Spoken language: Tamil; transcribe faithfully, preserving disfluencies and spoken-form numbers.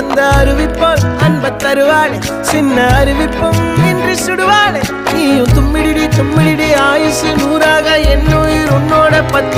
அந்த அறிவிப்பால் அன்ப தருவாளே சின்ன அறிவிப்பும் இன்றி சுடுவாளே நீயும் தும்மிடி தும்மிடி ஆயுசு நூறாக என் உயிர் உன்னோட பத்து